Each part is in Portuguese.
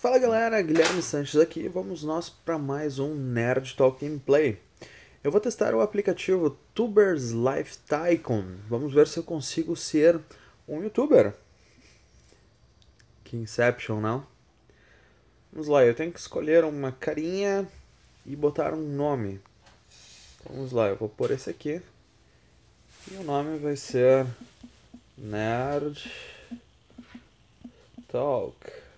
Fala galera, Guilherme Sanches aqui, vamos nós para mais um Nerd Talk Gameplay. Eu vou testar o aplicativo Tubers Life Tycoon, vamos ver se eu consigo ser um youtuber. Que Inception, não? Vamos lá, eu tenho que escolher uma carinha e botar um nome. Vamos lá, eu vou pôr esse aqui. E o nome vai ser Nerd Talk.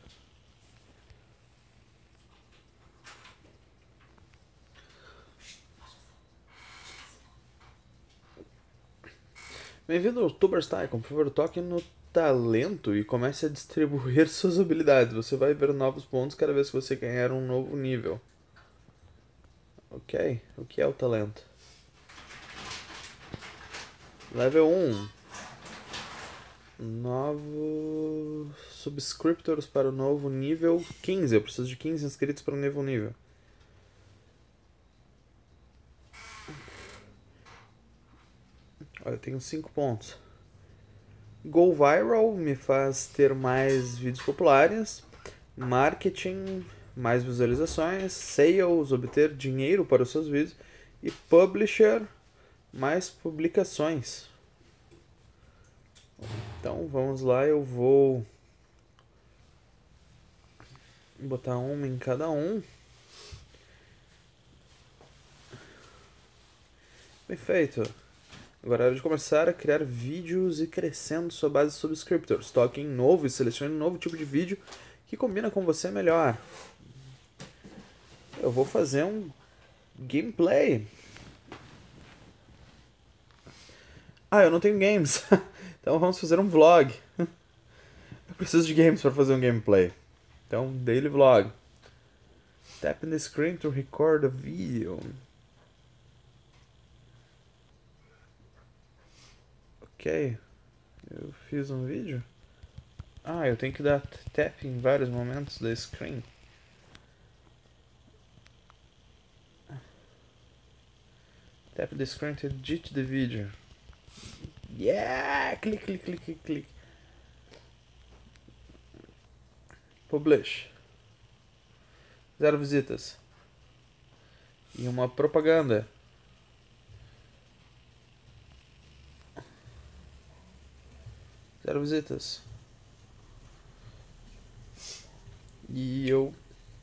Bem-vindo ao Tubers Tycoon. Por favor, toque no talento e comece a distribuir suas habilidades. Você vai ver novos pontos cada vez que você ganhar um novo nível. Ok, o que é o talento? Level 1. Novos subscriptors para o novo nível 15. Eu preciso de 15 inscritos para o novo nível. Olha, eu tenho 5 pontos. Go Viral me faz ter mais vídeos populares. Marketing, mais visualizações. Sales, obter dinheiro para os seus vídeos. E Publisher, mais publicações. Então vamos lá, eu vou botar uma em cada um. Perfeito. Agora é hora de começar a criar vídeos e crescendo sua base de subscriptors. Toque em novo e selecione um novo tipo de vídeo que combina com você melhor. Eu vou fazer um gameplay. Ah, eu não tenho games. Então vamos fazer um vlog. Eu preciso de games para fazer um gameplay. Então, daily vlog. Tap in the screen to record a video. Ok. Eu fiz um vídeo. Ah, eu tenho que dar tap em vários momentos da screen. Tap the screen to edit the video. Yeah! Clique, clique, clique, clique. Publish. 0 visitas. E uma propaganda. Zero visitas. E eu...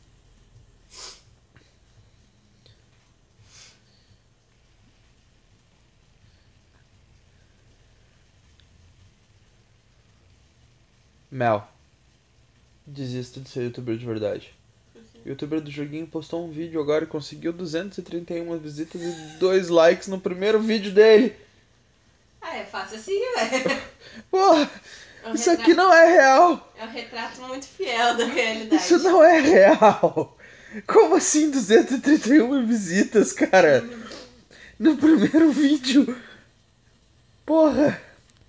Mel. Desisto de ser youtuber de verdade. O youtuber do joguinho postou um vídeo agora e conseguiu 231 visitas e 2 likes no primeiro vídeo dele. Ah, é fácil assim, velho. Porra, É um isso aqui não é real. É um retrato muito fiel da realidade. Isso não é real. Como assim 231 visitas, cara? No primeiro vídeo. Porra.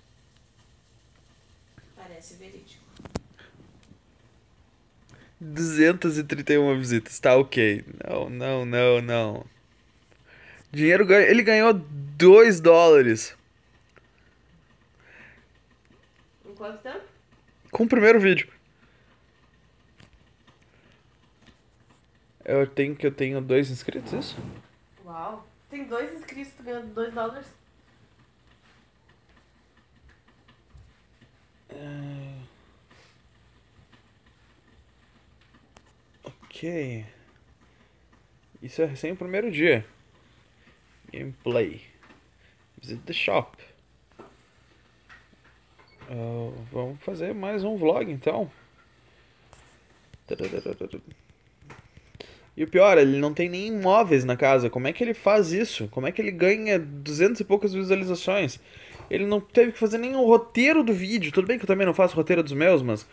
Parece verídico. 231 visitas, tá ok. Não, não, não, não. Dinheiro ganho. Ele ganhou 2 dólares Em quanto tempo? com o primeiro vídeo. Eu tenho 2 inscritos, isso? Uau. Tem 2 inscritos, tu ganhando 2 dólares? Ok. Isso é recém o primeiro dia. Gameplay. Visit the shop. Vamos fazer mais um vlog então. E o pior, ele não tem nem imóveis na casa. Como é que ele faz isso? Como é que ele ganha 200 e poucas visualizações? Ele não teve que fazer nem o roteiro do vídeo. Tudo bem que eu também não faço roteiro dos meus, mas...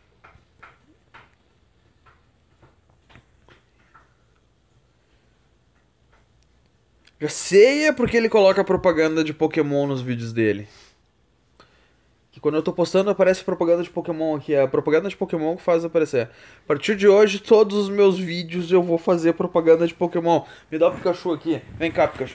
Já sei é porque ele coloca propaganda de Pokémon nos vídeos dele. Que quando eu tô postando aparece propaganda de Pokémon aqui. É a propaganda de Pokémon que faz aparecer. A partir de hoje, todos os meus vídeos eu vou fazer propaganda de Pokémon. Me dá o Pikachu aqui. Vem cá, Pikachu.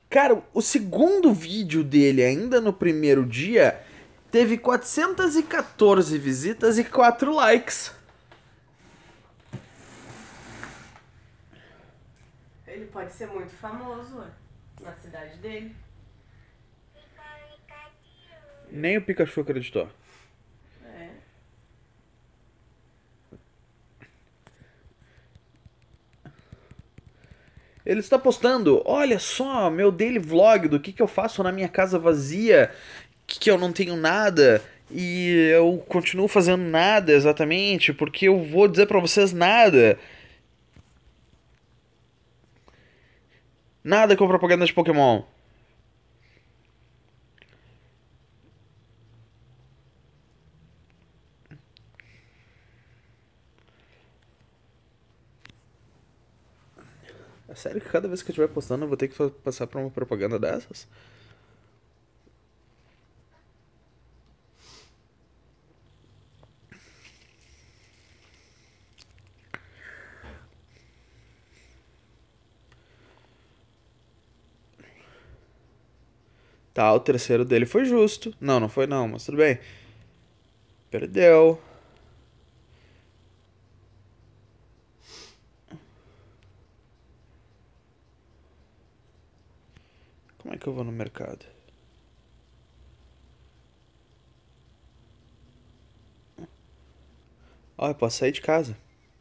Cara, o segundo vídeo dele, ainda no primeiro dia, teve 414 visitas e 4 likes. Ele pode ser muito famoso, ué, na cidade dele. Nem o Pikachu acreditou. É. Ele está postando, olha só, meu daily vlog do que eu faço na minha casa vazia, que eu não tenho nada e eu continuo fazendo nada exatamente, porque eu vou dizer pra vocês nada. Nada com propaganda de Pokémon. É sério que cada vez que eu estiver postando eu vou ter que passar por uma propaganda dessas? Tá, o terceiro dele foi justo. Não, não foi não, mas tudo bem. Perdeu. Como é que eu vou no mercado? Ó, eu posso sair de casa.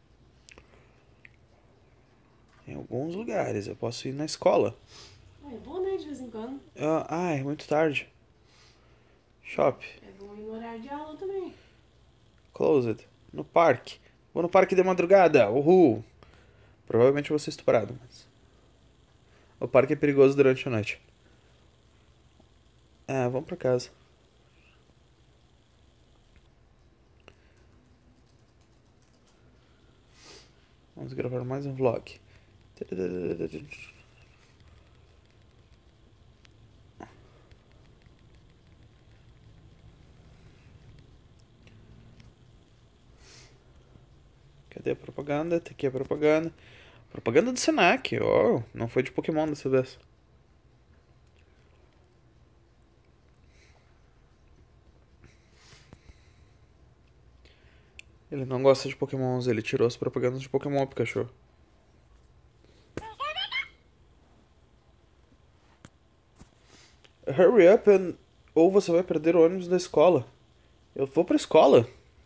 Em alguns lugares. Eu posso ir na escola. É bom, né, de vez em quando. É muito tarde. Shop. É bom ir no horário de aula também. Closed. No parque. Vou no parque de madrugada. Uhul. Provavelmente eu vou ser estuprado, mas... O parque é perigoso durante a noite. Vamos pra casa. Vamos gravar mais um vlog. Cadê a propaganda? Tá aqui a propaganda. Propaganda do Senac. Oh, não foi de Pokémon dessa vez. Ele não gosta de Pokémons, ele tirou as propagandas de Pokémon, Pikachu. Hurry up ou você vai perder o ônibus da escola. Eu vou pra escola.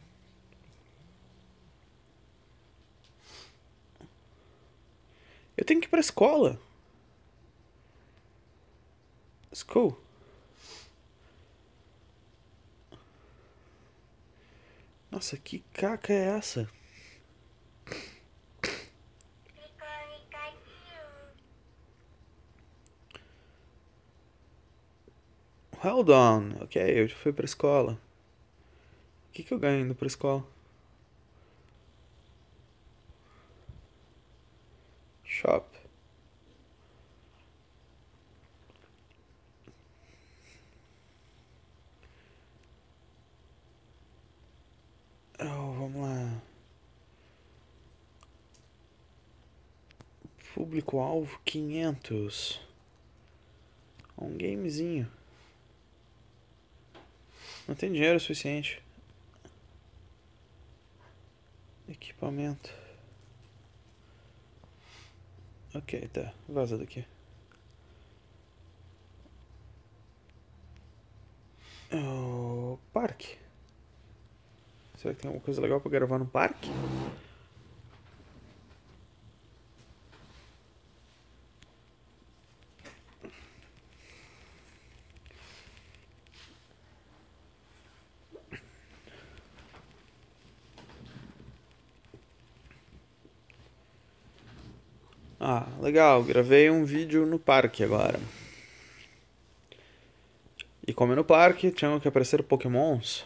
Eu tenho que ir pra escola. School. Nossa, que caca é essa? Hold on. Ok, eu já fui pra escola. O que eu ganho indo pra escola? Shop. Oh, vamos lá. Público-alvo 500. Um gamezinho. Não tem dinheiro suficiente. Equipamento. Ok, tá. Vaza daqui. Oh, parque. Será que tem alguma coisa legal pra gravar no parque? Ah, legal. Gravei um vídeo no parque agora. E como é no parque, tinham que aparecer Pokémons.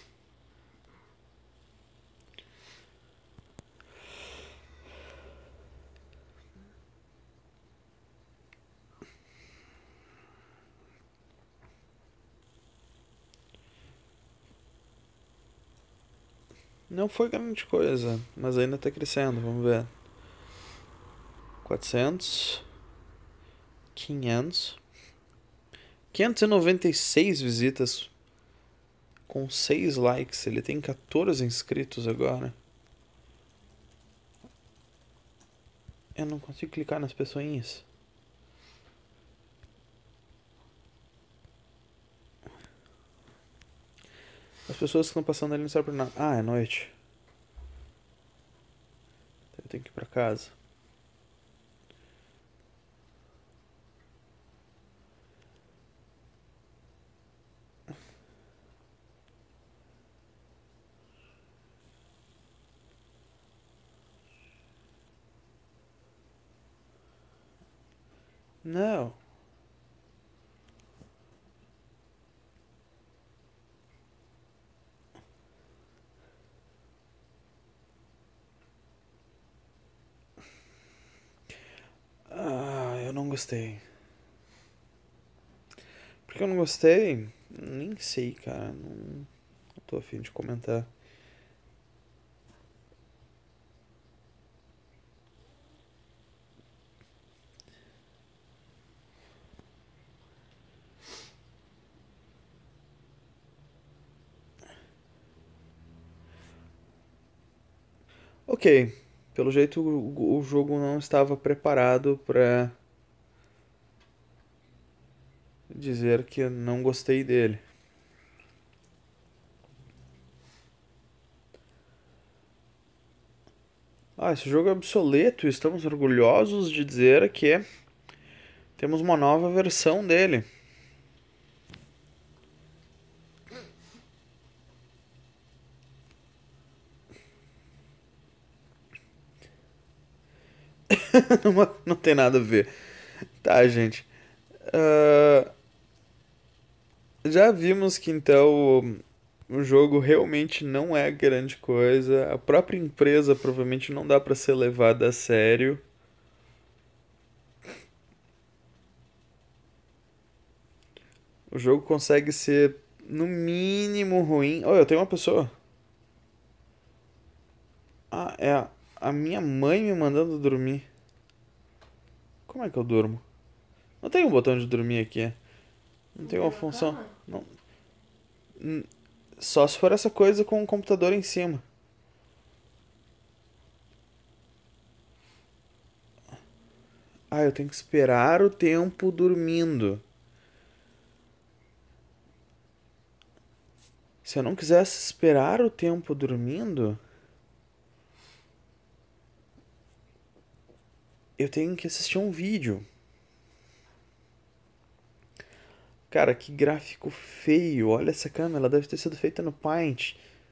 Não foi grande coisa, mas ainda tá crescendo, vamos ver. 400, 500. 596 visitas com 6 likes. Ele tem 14 inscritos agora. Eu não consigo clicar nas pessoinhas. As pessoas que estão passando ali não sabem por nada. Ah, é noite. Eu tenho que ir pra casa. Não. Ah, eu não gostei. Por que eu não gostei? Nem sei, cara. Não tô afim de comentar. Ok. Pelo jeito o jogo não estava preparado pra dizer que eu não gostei dele. Ah, esse jogo é obsoleto. Estamos orgulhosos de dizer que temos uma nova versão dele. Não tem nada a ver. Tá, gente. Ah, já vimos que então o jogo realmente não é grande coisa. A própria empresa provavelmente não dá pra ser levada a sério. O jogo consegue ser no mínimo ruim. Oh, eu tenho uma pessoa. Ah, é a minha mãe me mandando dormir. Como é que eu durmo? Não tem um botão de dormir aqui. Não tem uma Na função. cama? Não. Só se for essa coisa com o computador em cima. Ah, eu tenho que esperar o tempo dormindo. Se eu não quisesse esperar o tempo dormindo, eu tenho que assistir um vídeo. Cara, que gráfico feio. Olha essa câmera, ela deve ter sido feita no Paint.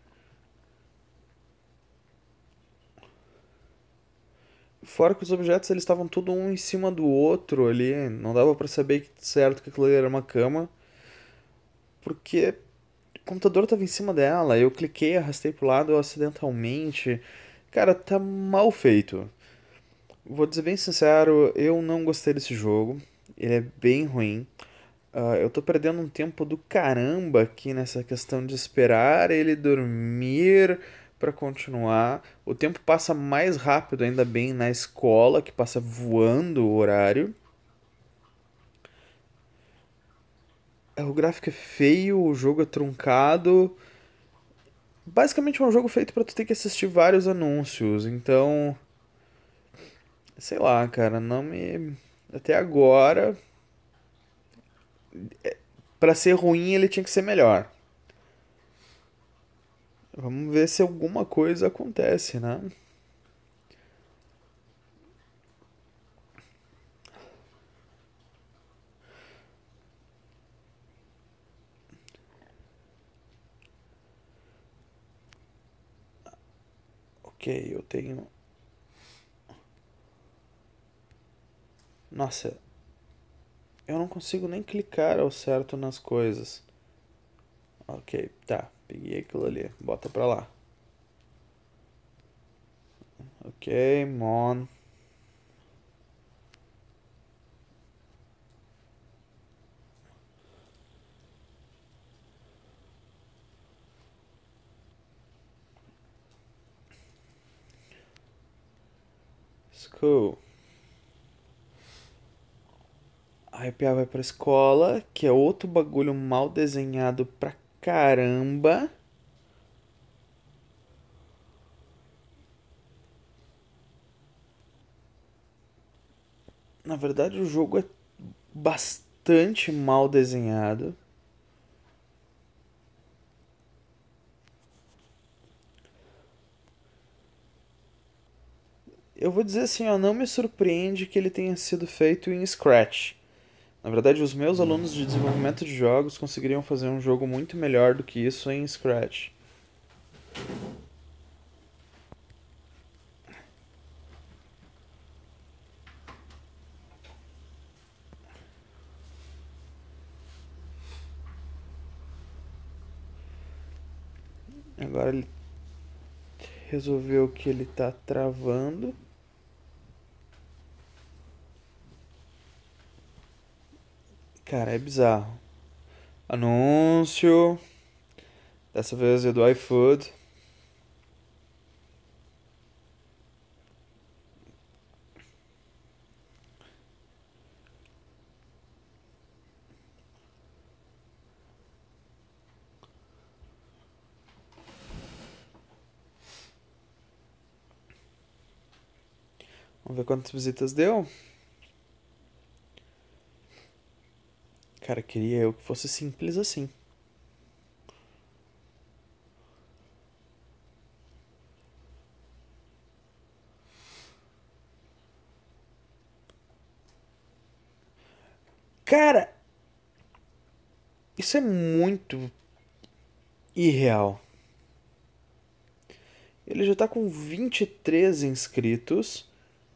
Fora que os objetos eles estavam tudo um em cima do outro ali, não dava pra saber certo que aquilo ali era uma cama, porque o computador tava em cima dela, eu cliquei, arrastei pro lado acidentalmente. Cara, tá mal feito. Vou dizer bem sincero, eu não gostei desse jogo. Ele é bem ruim. Eu tô perdendo um tempo do caramba aqui nessa questão de esperar ele dormir pra continuar. O tempo passa mais rápido, ainda bem, na escola, que passa voando o horário. O gráfico é feio, o jogo é truncado. Basicamente é um jogo feito pra tu ter que assistir vários anúncios. Então, sei lá, cara, não me. Até agora, pra ser ruim, ele tinha que ser melhor. Vamos ver se alguma coisa acontece, né? Ok, eu tenho. Nossa, eu não consigo nem clicar ao certo nas coisas. Ok, tá. Peguei aquilo ali. Bota pra lá. Ok, mon. School. Aí o Pia vai pra escola, que é outro bagulho mal desenhado pra caramba. Na verdade, o jogo é bastante mal desenhado. Eu vou dizer assim, ó, não me surpreende que ele tenha sido feito em Scratch. Na verdade, os meus alunos de desenvolvimento de jogos conseguiriam fazer um jogo muito melhor do que isso em Scratch. Agora ele resolveu que ele tá travando. Cara, é bizarro. Anúncio. Dessa vez é do iFood. Vamos ver quantas visitas deu. Cara, queria eu que fosse simples assim. Cara, isso é muito irreal. Ele já tá com 23 inscritos.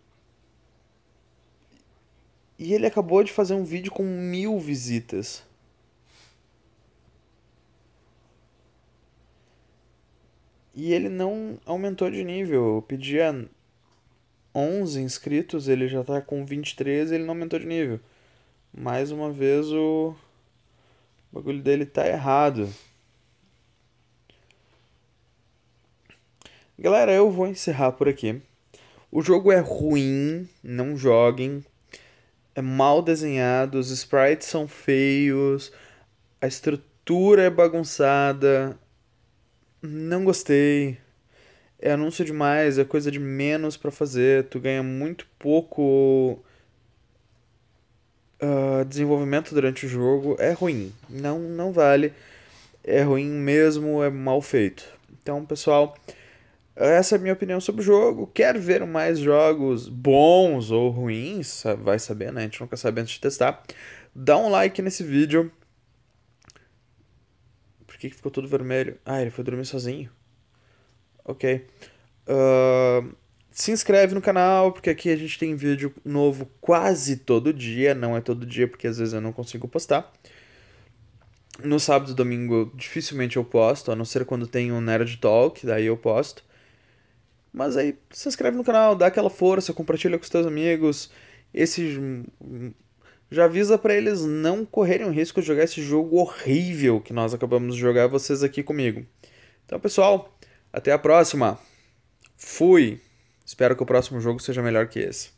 E ele acabou de fazer um vídeo com 1000 visitas. E ele não aumentou de nível. Eu pedia 11 inscritos, ele já tá com 23 e ele não aumentou de nível. Mais uma vez o bagulho dele tá errado. Galera, eu vou encerrar por aqui. O jogo é ruim, não joguem. É mal desenhado, os sprites são feios, a estrutura é bagunçada. Não gostei. É anúncio demais, é coisa de menos pra fazer. Tu ganha muito pouco desenvolvimento durante o jogo. É ruim, não vale. É ruim mesmo, é mal feito. Então, pessoal, essa é a minha opinião sobre o jogo. Quer ver mais jogos bons ou ruins? Vai saber, né? A gente nunca sabe antes de testar. Dá um like nesse vídeo. Por que ficou tudo vermelho? Ah, ele foi dormir sozinho. Ok. Se inscreve no canal, porque aqui a gente tem vídeo novo quase todo dia. Não é todo dia, porque às vezes eu não consigo postar. No sábado e domingo dificilmente eu posto, a não ser quando tem um Nerd Talk, daí eu posto. Mas aí se inscreve no canal, dá aquela força, compartilha com os teus amigos. Esse já avisa pra eles não correrem o risco de jogar esse jogo horrível que nós acabamos de jogar vocês aqui comigo. Então, pessoal, até a próxima. Fui. Espero que o próximo jogo seja melhor que esse.